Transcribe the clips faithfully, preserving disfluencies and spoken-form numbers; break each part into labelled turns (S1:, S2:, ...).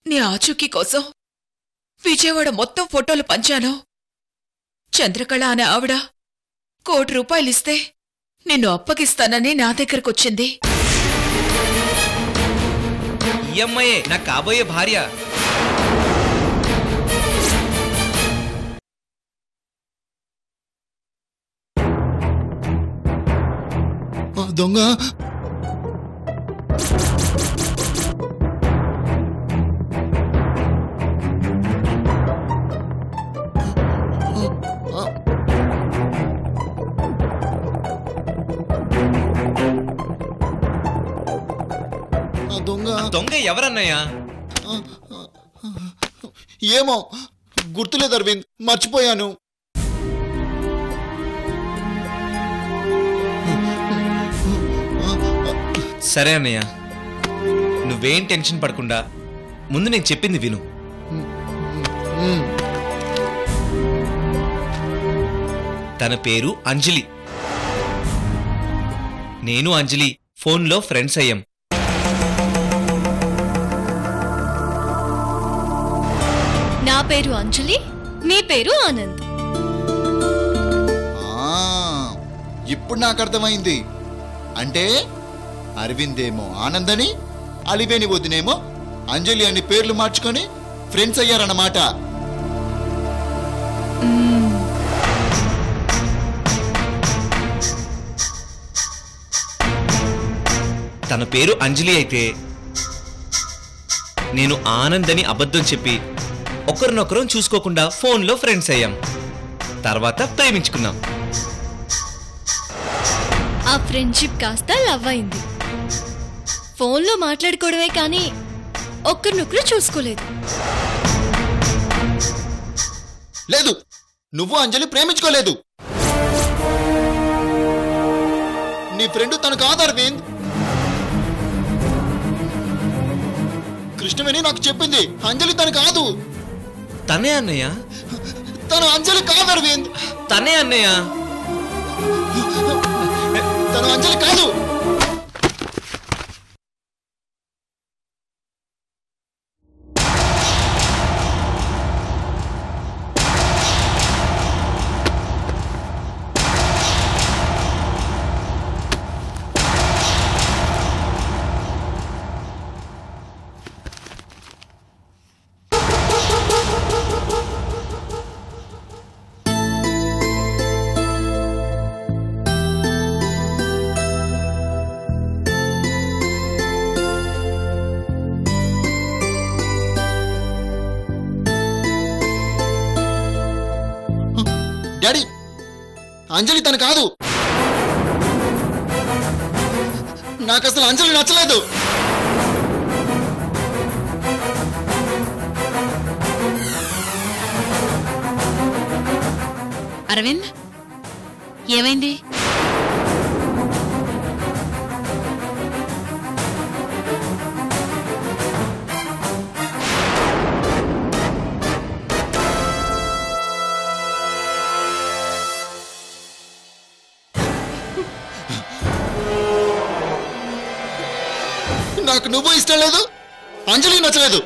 S1: నీ ఆచూకీ కోసం విజయవాడ మొత్తం ఫోటోలు పంచాను. చంద్రకళ అనే ఆవిడ కోటి రూపాయలిస్తే నిన్ను అప్పగిస్తానని నా దగ్గరకొచ్చింది.
S2: ఈ అమ్మాయే నా కాబోయే భార్య.
S3: దొంగ దొంగ
S2: దొంగ ఎవరన్నయ్యా?
S3: ఏమో గుర్తులేదు అరవింద్, మర్చిపోయాను.
S2: సరే అన్నయ్య, నువ్వేం టెన్షన్ పడకుండా ముందు నేను చెప్పింది విను. తన పేరు అంజలి. నేను అంజలి ఫోన్లో ఫ్రెండ్స్ అయ్యాం.
S4: నా పేరు అంజలి, మీ పేరు ఆనంద్.
S3: ఇప్పుడు నాకు అర్థమైంది. అంటే అరవింద్ ఏమో ఆనంద్ అని, అలివేని వదినేమో అంజలి అని పేర్లు మార్చుకొని ఫ్రెండ్స్ అయ్యారన్నమాట.
S2: తన పేరు అంజలి అయితే నేను ఆనంద్ అని అబద్ధం చెప్పి ఒకరినొకరం చూసుకోకుండా ఫోన్లో ఫ్రెండ్స్ అయ్యాం. తర్వాత ప్రేమించుకున్నాం.
S4: ఆ ఫ్రెండ్షిప్ కాస్త లవ్ అయింది. ఫోన్లో మాట్లాడుకోవడమే కానీ ఒక్కరినొకరు చూసుకోలేదు.
S3: లేదు, నువ్వు అంజలి ప్రేమించుకోలేదు. నీ ఫ్రెండ్ తను కాదు అరవింద్. కృష్ణవేణి నాకు చెప్పింది అంజలి తను కాదు.
S2: తనే అన్నయ్య.
S3: తను అంజలి కాదు అరవింద్.
S2: తనే అన్నయ్య.
S3: తను అంజలి కాదు. డాడీ, అంజలి తను కాదు. నాకు అసలు అంజలి నచ్చలేదు.
S1: అరవింద్, ఏమైంది?
S3: నాకు నువ్వు ఇష్టం లేదు, అంజలి నచ్చలేదు.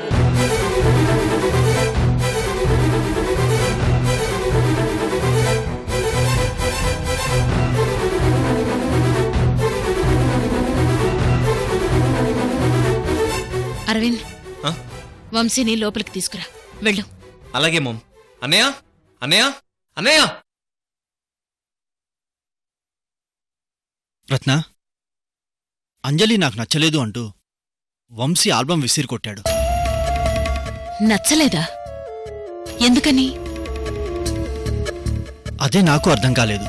S1: అరవింద్, వంశీని లోపలికి తీసుకురా, వెళ్ళు.
S2: అలాగే మమ్. అన్నయ్య, అన్నయ్య, అన్నయ్య.
S5: రత్న, అంజలి నాకు నచ్చలేదు అంటూ వంశీ ఆల్బం విసిరి కొట్టాడు.
S1: నచ్చలేదా? ఎందుకని?
S5: అదే నాకు అర్థం కాలేదు.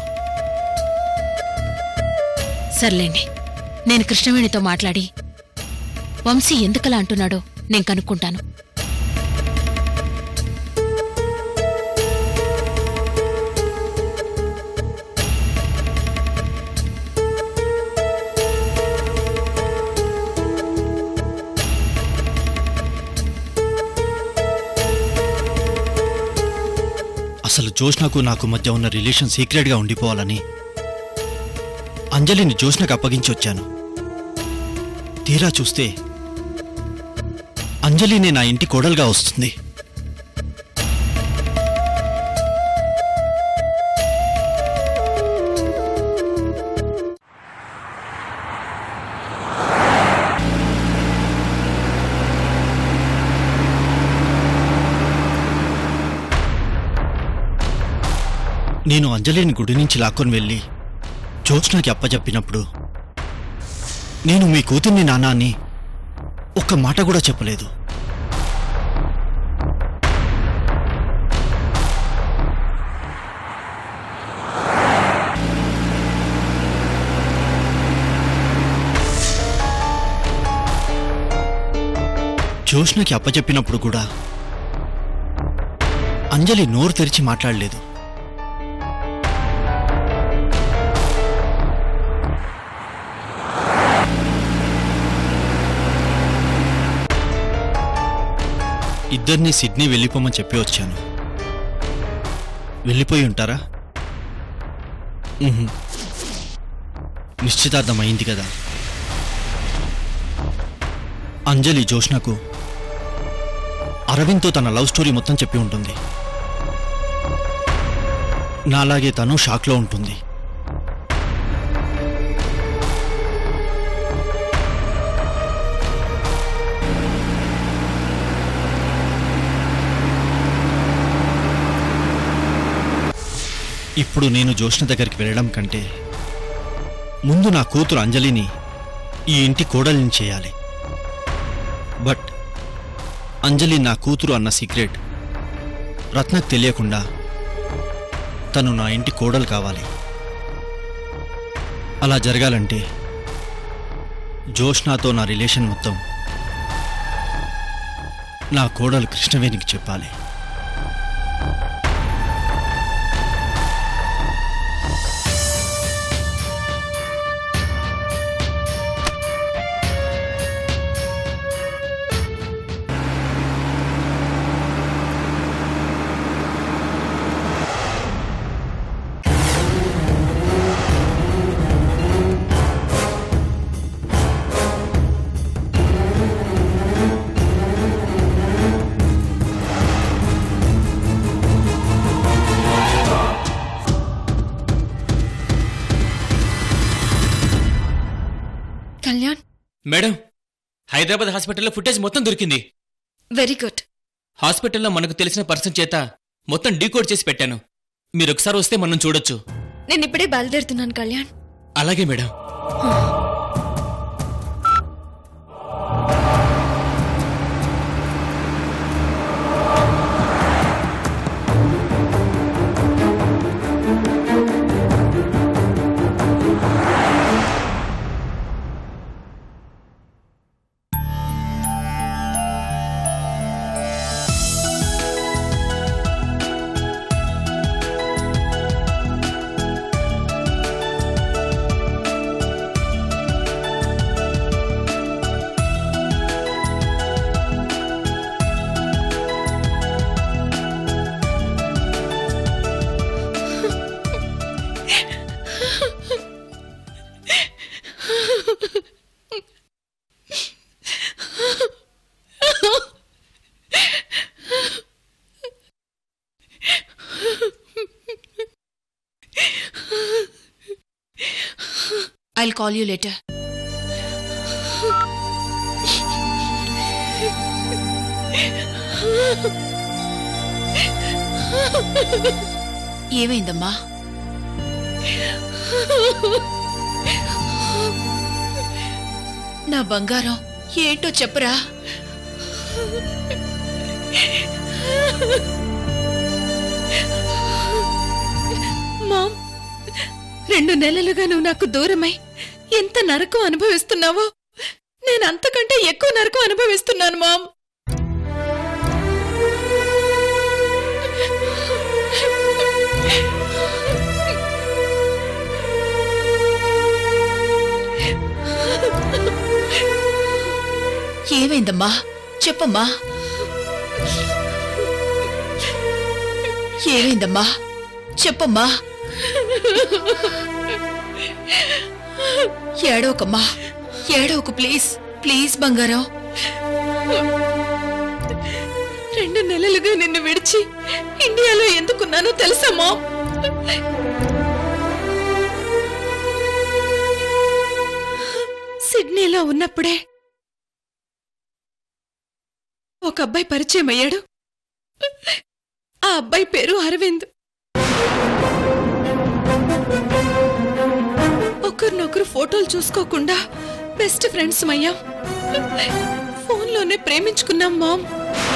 S1: సర్లేండి, నేను కృష్ణవేణితో మాట్లాడి వంశీ ఎందుకలా అంటున్నాడో నేను కనుక్కుంటాను.
S5: అసలు జోష్నకు నాకు మధ్య ఉన్న రిలేషన్ సీక్రెట్గా ఉండిపోవాలని అంజలిని జోష్నకు అప్పగించి వచ్చాను. తీరా చూస్తే అంజలినే నా ఇంటి కోడలుగా వస్తుంది. నేను అంజలిని గుడి నుంచి లాక్కొని వెళ్ళి జ్యోత్స్నకి అప్పచెప్పినప్పుడు నేను మీ కూతుర్ని నాన్న అని ఒక్క మాట కూడా చెప్పలేదు. జ్యోత్స్నకి అప్పచెప్పినప్పుడు కూడా అంజలి నోరు తెరిచి మాట్లాడలేదు. ఇద్దరినీ సిడ్నీ వెళ్ళిపోమని చెప్పి వచ్చాను. వెళ్ళిపోయి ఉంటారా? నిశ్చితార్థం అయింది కదా. అంజలి జ్యోత్స్నకు అరవింద్తో తన లవ్ స్టోరీ మొత్తం చెప్పి ఉంటుంది. నాలాగే తను షాక్లో ఉంటుంది. ఇప్పుడు నేను జ్యోత్స్న దగ్గరికి వెళ్ళడం కంటే ముందు నా కూతురు అంజలిని ఈ ఇంటి కోడలిని చేయాలి. బట్ అంజలి నా కూతురు అన్న సీక్రెట్ రత్నకు తెలియకుండా తను నా ఇంటి కోడలు కావాలి. అలా జరగాలంటే జ్యోత్స్నతో నా రిలేషన్ మొత్తం నా కోడలు కృష్ణవేణికి చెప్పాలి.
S4: కళ్యాణ్,
S6: మేడం, హైదరాబాద్ హాస్పిటల్లో ఫుటేజ్ మొత్తం దొరికింది.
S4: Very good.
S6: హాస్పిటల్లో మనకు తెలిసిన పర్సన్ చేత మొత్తం డీకోడ్ చేసి పెట్టాను. మీరొకసారి వస్తే మనం చూడొచ్చు.
S4: నేను ఇప్పుడే బయలుదేరుతున్నాను కళ్యాణ్.
S6: అలాగే madam.
S1: I'll call you later. ఏమైందమ్మా? నా బంగారం ఏంటో చెప్పరా?
S7: మామ్, రెండు నెలలుగా నువ్వు నాకు దూరమై ఎంత నరకం అనుభవిస్తున్నావో నేను అంతకంటే ఎక్కువ నరకం అనుభవిస్తున్నాను మామ్.
S1: ఏమైందమ్మా? చెప్పమ్మా. ఏమైందమ్మా? చెప్పమ్మా. ఏడవకమ్మా, ఏడవకు ప్లీజ్. ప్లీజ్ బంగారం.
S7: రెండు నెలలుగా నిన్ను విడిచి ఇండియాలో ఎందుకున్నానో తెలుసా మామ్? సిడ్నీలో ఉన్నప్పుడే ఒక అబ్బాయి పరిచయం అయ్యాడు. ఆ అబ్బాయి పేరు అరవింద్. ఒకరినొకరు ఫోటోలు చూసుకోకుండా బెస్ట్ ఫ్రెండ్స్ అయ్యాం. ఫోన్లోనే ప్రేమించుకున్నాం మామ్.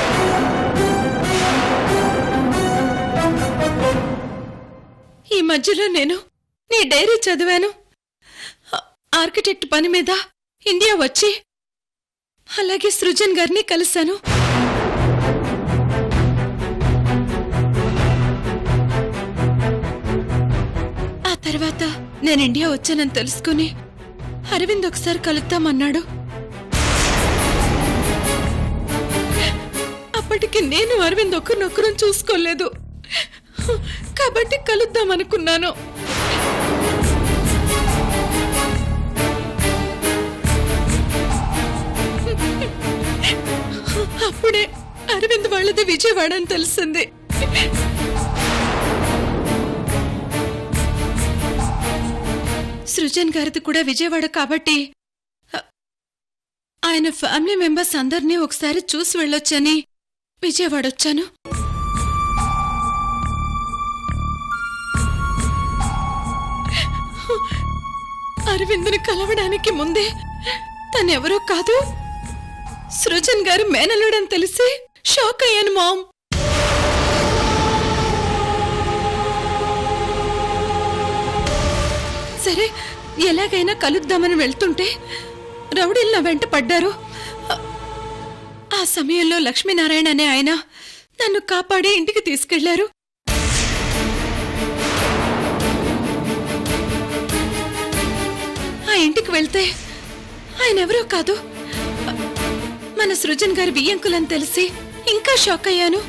S7: ఈ మధ్యలో నేను నీ డైరీ చదివాను. ఆర్కిటెక్ట్ పని మీద ఇండియా వచ్చి అలాగే సృజన్ గారిని కలిశాను. ఆ తర్వాత నేను ఇండియా వచ్చానని తెలుసుకుని అరవింద్ ఒకసారి కలుద్దామన్నాడు. అప్పటికి నేను అరవింద్ ఒకరినొకరం చూసుకోలేదు కాబట్టి కలుద్దామనుకున్నాను. అప్పుడే అరవింద్ వాళ్ళది విజయవాడ అని తెలిసింది. సృజన్ గారిది కూడా విజయవాడ కాబట్టి ఆయన ఫ్యామిలీ మెంబర్స్ అందరినీ ఒకసారి చూసి వెళ్ళొచ్చని విజయవాడ వచ్చాను. అరవింద్ని కలవడానికి ముందే తనెవరో కాదు సృజన్ గారు మేనల్లుడని తెలిసి షాక్ అయ్యాను మామ్. సరే ఎలాగైనా కలుద్దామని వెళ్తుంటే రౌడీలు నా వెంట పడ్డారు. ఆ సమయంలో లక్ష్మీనారాయణ అనే ఆయన నన్ను కాపాడి ఇంటికి తీసుకెళ్లారు. ఆ ఇంటికి వెళ్తే ఆయన ఎవరో కాదు మన సృజన్ గారి బియ్యంకులని తెలిసి ఇంకా షాక్ అయ్యాను.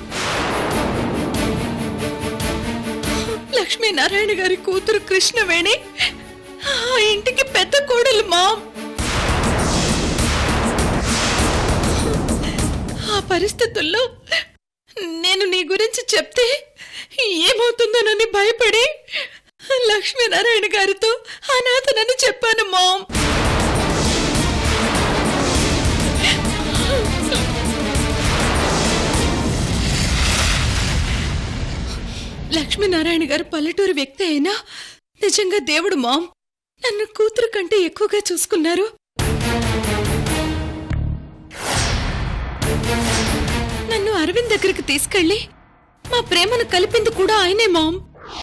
S7: లక్ష్మీనారాయణ గారి కూతురు కృష్ణవేణి ఆ ఇంటికి పెద్ద కోడలు మామ్. ఆ పరిస్థితుల్లో నేను నీ గురించి చెప్తే ఏమవుతుందోనని భయపడి లక్ష్మీనారాయణ గారితో అనాథనని చెప్పాను మామ్. లక్ష్మీనారాయణ గారు పల్లెటూరు వ్యక్తి అయినా నిజంగా దేవుడు మామ్. నన్ను కూతురు కంటే ఎక్కువగా చూసుకున్నారు. నన్ను అరవింద్ దగ్గరికి తీసుకెళ్లి మా ప్రేమను కలిపింది కూడా ఆయనే మామ్.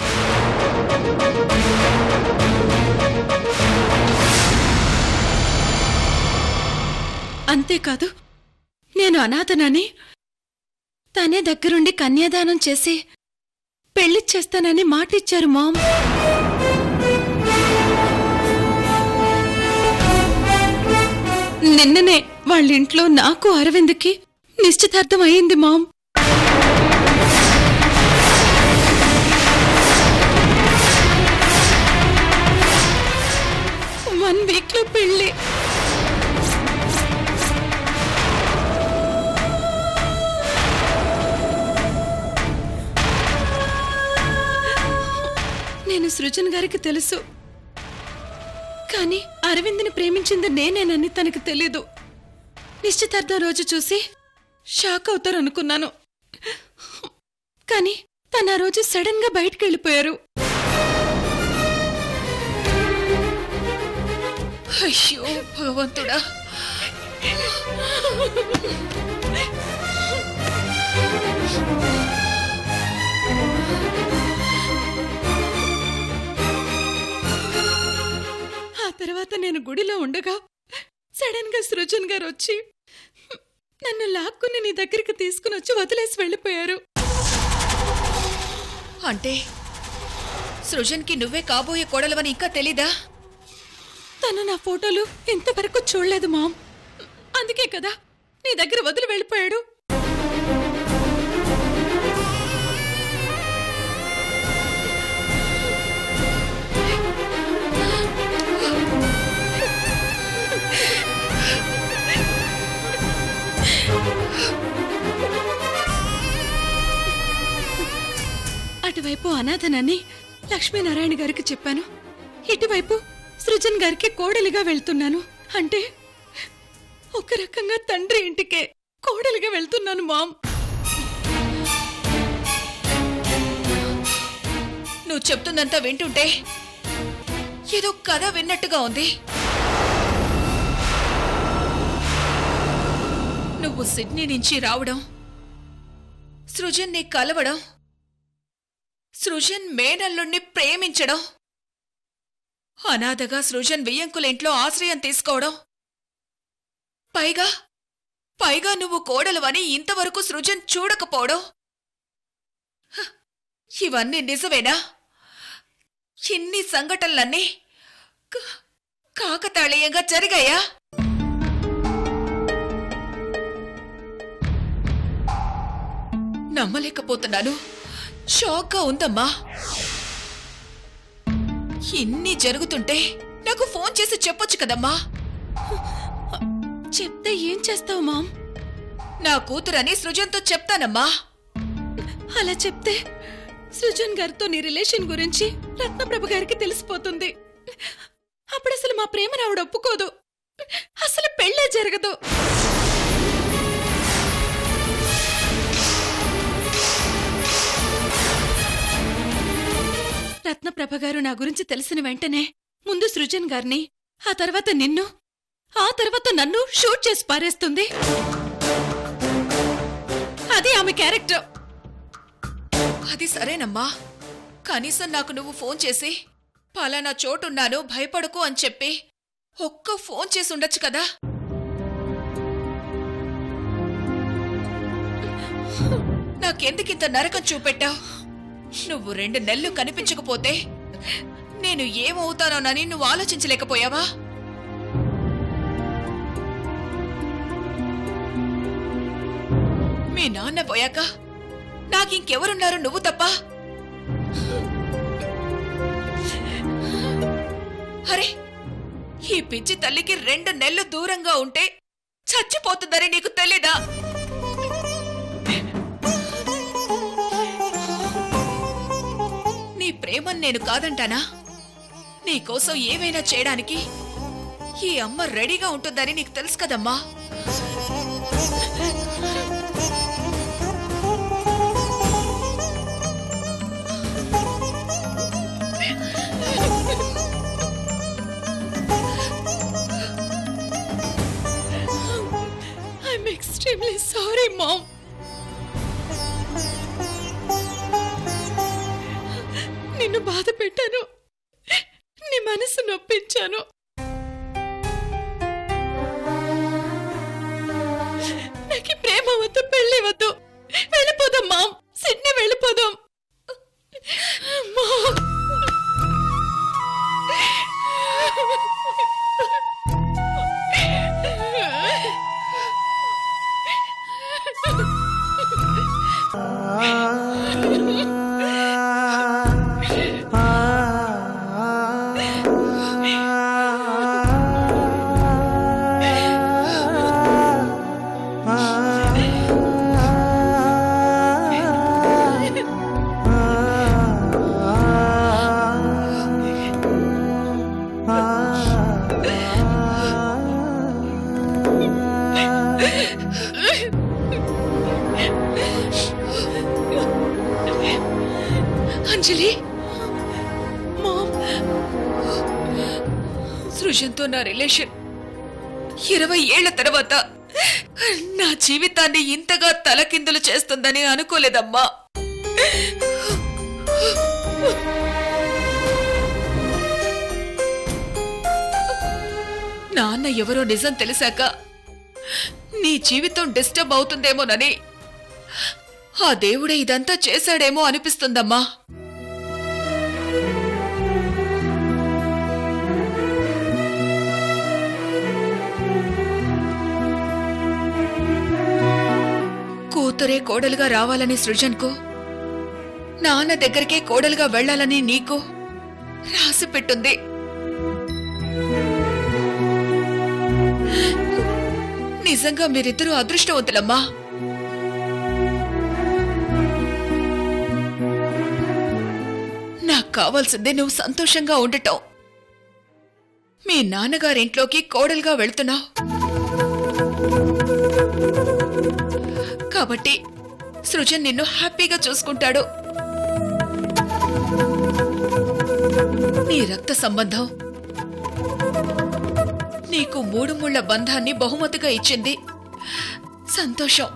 S7: అంతేకాదు నేను అనాథనని తనే దగ్గరుండి కన్యాదానం చేసి పెళ్లిచ్చేస్తానని మాటిచ్చారు మామ్. నిన్ననే వాళ్ళింట్లో నాకు అరవింద్కి నిశ్చితార్థం అయింది మామ్. వన్ వీక్ లో పెళ్లి. నేను సృజన్ గారికి తెలుసు, కానీ అరవింద్ని ప్రేమించింది నేనేనని తనకు తెలీదు. నిశ్చితార్థం రోజు చూసి షాక్ అవుతారనుకున్నాను, కానీ తన ఆ రోజు సడన్ గా బయటకు వెళ్ళిపోయారు.
S1: అయ్యో భగవంతుడా!
S7: ఆ తర్వాత నేను గుడిలో ఉండగా సడన్ గా సృజన్ గారు వచ్చి నన్ను లాక్కుని నీ దగ్గరికి తీసుకుని వచ్చి వదిలేసి వెళ్ళిపోయారు.
S1: అంటే సృజన్కి నువ్వే కాబోయే కోడలవని ఇంకా తెలీదా?
S7: తను నా ఫోటోలు ఇంతవరకు చూడలేదు మామ్. అందుకే కదా నీ దగ్గర వదిలి వెళ్ళిపోయాడు. అటువైపు అనాథనని లక్ష్మీనారాయణ గారికి చెప్పాను. ఇటువైపు సృజన్ గారికి కోడలిగా వెళ్తున్నాను. అంటే ఒక రకంగా తండ్రి ఇంటికే కోడలిగా వెళ్తున్నాను మామ్.
S1: నువ్వు చెప్తుందంతా వింటుంటే ఏదో కథ విన్నట్టుగా ఉంది. నువ్వు సిడ్నీ నుంచి రావడం, సృజన్ ని కలవడం, సృజన్ మేనల్లుణ్ణి ప్రేమించడం, అనాథగా సృజన్ వియ్యంకుల ఇంట్లో ఆశ్రయం తీసుకోవడం, పైగా పైగా నువ్వు కోడలువని ఇంతవరకు సృజన్ చూడకపోవడం, హ, ఇవన్నీ నిజమేనా? ఇన్ని సంఘటనలన్నీ క- కాకతాళీయంగా జరిగాయా? నమ్మలేకపోతున్నాను. షాక్గా ఉందమ్మా. ఇన్ని జరుగుతుంటే నాకు ఫోన్ చేసి చెప్పొచ్చు కదమ్మా.
S7: చెప్తే ఏం చేస్తావు మామ్?
S1: నా కూతురని సృజన్తో చెప్తానమ్మా.
S7: అలా చెప్తే సృజన్ గారితో నీ రిలేషన్ గురించి రత్నప్రభ గారికి తెలిసిపోతుంది. అప్పుడు అసలు మా ప్రేమ రావడం ఒప్పుకోదు. అసలు పెళ్ళే జరగదు. రత్నప్రభ గారు నా గురించి తెలిసిన వెంటనే ముందు సృజన్ గారిని, ఆ తర్వాత నిన్ను, ఆ తర్వాత నన్ను షూట్ చేసి పారేస్తుంది. అది ఆమె క్యారెక్టర్.
S1: అది సరేనమ్మా. కనీసం నాకు నువ్వు ఫోన్ చేసి పలానా చోటున్నాను భయపడకు అని చెప్పి ఒక్క ఫోన్ చేసి ఉండొచ్చు కదా. నాకెందుకింత నరకం చూపెట్టావు? నువ్వు రెండు నెలలు కనిపించకపోతే నేను ఏమవుతానోనని నువ్వు ఆలోచించలేకపోయావా? మీ నాన్న పోయాక నాకింకెవరున్నారు నువ్వు తప్ప? అరే, ఈ పిచ్చి తల్లికి రెండు నెలలు దూరంగా ఉంటే చచ్చిపోతుందని నీకు తెలీదా? నీ ప్రేమను నేను కాదంటానా? నీకోసం ఏమైనా చేయడానికి ఈ అమ్మ రెడీగా ఉంటుందని నీకు తెలుసు కదమ్మా.
S7: I'm extremely sorry, Mom. నిన్ను బాధ పెట్టాను, నీ మనసు నొప్పించాను. నాకు ప్రేమ వద్దు, పెళ్లి వద్దు. వెళ్ళిపోదాం మామ్, సిడ్నీ వెళ్ళిపోదాం. మామ్, అంజలి, మామ్,
S1: సృజన్తో నా రిలేషన్ ఇరవై ఏళ్ల తర్వాత నా జీవితాన్ని ఇంతగా తలకిందులు చేస్తుందని అనుకోలేదమ్మా. నాన్న ఎవరో నిజం తెలిసాక నీ జీవితం డిస్టర్బ్ అవుతుందేమోనని ఆ దేవుడే ఇదంతా చేశాడేమో అనిపిస్తుందమ్మా. కూతురే కోడలుగా రావాలని సృజన్కు, నాన్న దగ్గరికే కోడలుగా వెళ్లాలని నీకు రాసి పెట్టుంది. నిజంగా మీరిద్దరూ అదృష్టవంతులమ్మా. నాకు కావాల్సిందే నువ్వు సంతోషంగా ఉండటం. మీ నాన్నగారింట్లోకి కోడలుగా వెళ్తున్నావు కాబట్టి సృజన్ నిన్ను హ్యాపీగా చూసుకుంటాడు. నీ రక్త సంబంధం నీకు మూడు ముళ్ల బంధాన్ని బహుమతిగా ఇచ్చింది. సంతోషం.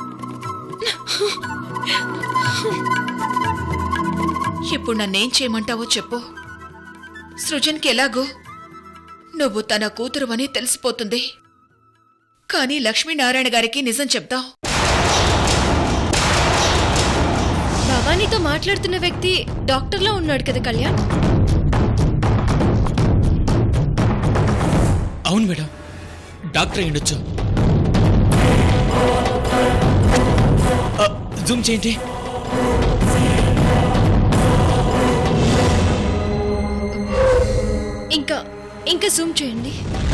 S1: ఇప్పుడు నన్నేం చేయమంటావో చెప్పు. సృజన్కి ఎలాగో నువ్వు తన కూతురువని తెలిసిపోతుంది. కానీ లక్ష్మీనారాయణ గారికి నిజం చెప్తావు.
S4: భవానీతో మాట్లాడుతున్న వ్యక్తి డాక్టర్లా ఉన్నాడు కదా కళ్యాణ్?
S6: అవును మేడం, డాక్టర్ అయ్యుండొచ్చు. జూమ్ చేయండి.
S4: ఇంకా ఇంకా జూమ్ చేయండి.